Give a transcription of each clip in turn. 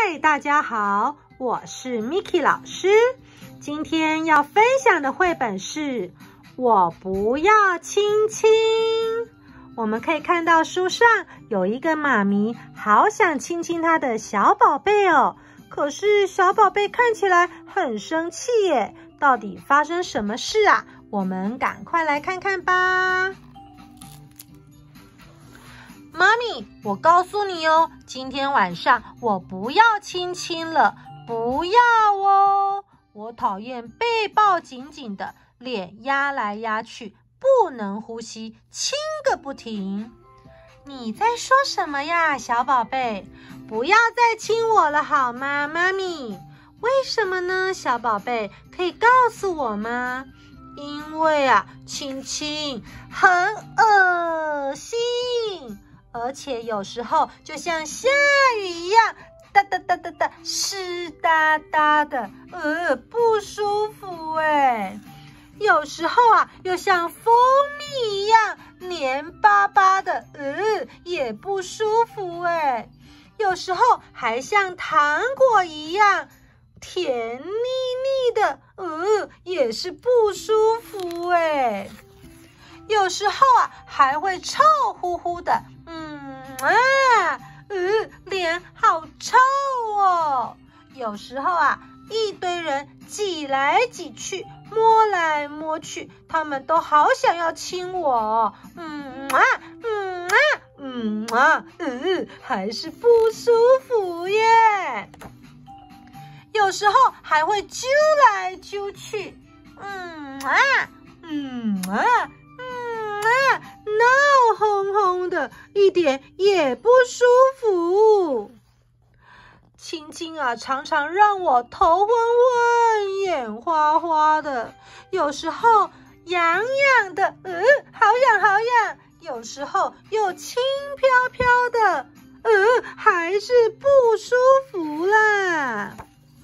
嗨，大家好，我是 Miki 老师。今天要分享的绘本是《我不要亲亲》。我们可以看到书上有一个妈咪，好想亲亲她的小宝贝哦。可是小宝贝看起来很生气耶，到底发生什么事啊？我们赶快来看看吧。妈咪，我告诉你哦，今天晚上我不要亲亲了，不要哦！我讨厌被抱紧紧的，脸压来压去，不能呼吸，亲个不停。你在说什么呀，小宝贝？不要再亲我了好吗，妈咪？为什么呢，小宝贝？可以告诉我吗？因为啊，亲亲很恶心。而且有时候就像下雨一样，哒哒哒哒哒，湿哒哒的，不舒服哎。有时候啊，又像蜂蜜一样黏巴巴的，也不舒服哎。有时候还像糖果一样甜腻腻的，也是不舒服哎。有时候啊，还会臭乎乎的，脸好臭哦。有时候啊，一堆人挤来挤去，摸来摸去，他们都好想要亲我，还是不舒服耶。有时候还会揪来揪去，闹哄哄的，一点也不舒服。亲亲啊，常常让我头昏昏、眼花花的，有时候痒痒的，好痒好痒，有时候又轻飘飘的，还是不舒服啦。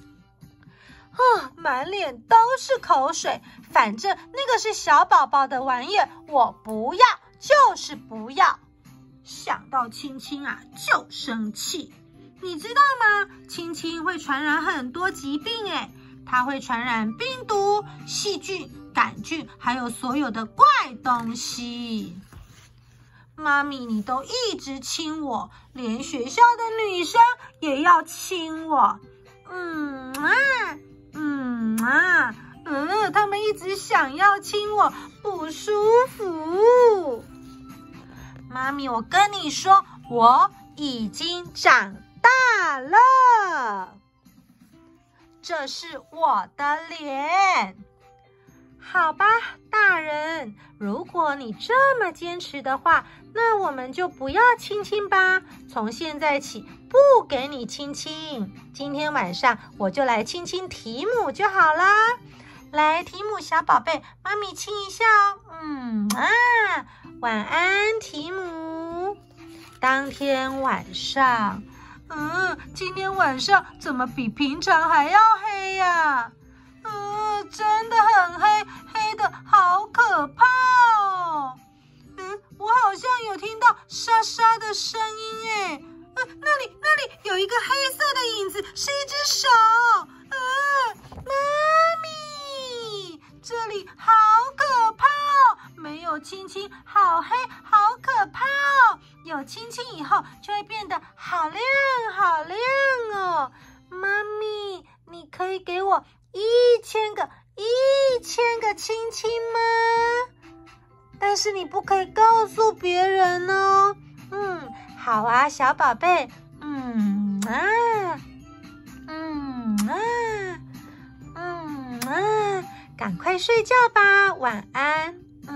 满脸都是口水，反正那个是小宝宝的玩意儿，我不要，就是不要。想到亲亲啊，就生气。你知道吗？亲亲会传染很多疾病诶，它会传染病毒、细菌、杆菌，还有所有的怪东西。妈咪，你都一直亲我，连学校的女生也要亲我。他们一直想要亲我，不舒服。妈咪，我跟你说，我已经长大了。这是我的脸。好吧，大人，如果你这么坚持的话，那我们就不要亲亲吧。从现在起，不给你亲亲。今天晚上我就来亲亲提姆就好啦。来，提姆小宝贝，妈咪亲一下哦。晚安，提姆。当天晚上，今天晚上怎么比平常还要黑呀？真的很黑，黑的好可怕哦。我好像有听到沙沙的声音耶。那里有一个黑色的影子，是一只手。妈咪，这里好可怕哦，没有亲亲，好黑，好可怕哦。有亲亲以后，就会变得好亮好亮哦。妈咪，你可以给我1000个亲亲吗？但是你不可以告诉别人哦。好啊，小宝贝。赶快睡觉吧，晚安。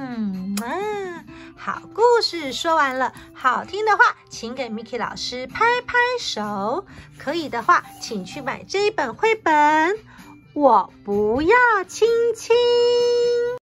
好，故事说完了，好听的话，请给 Miki 老师拍拍手。可以的话，请去买这一本绘本。我不要亲亲。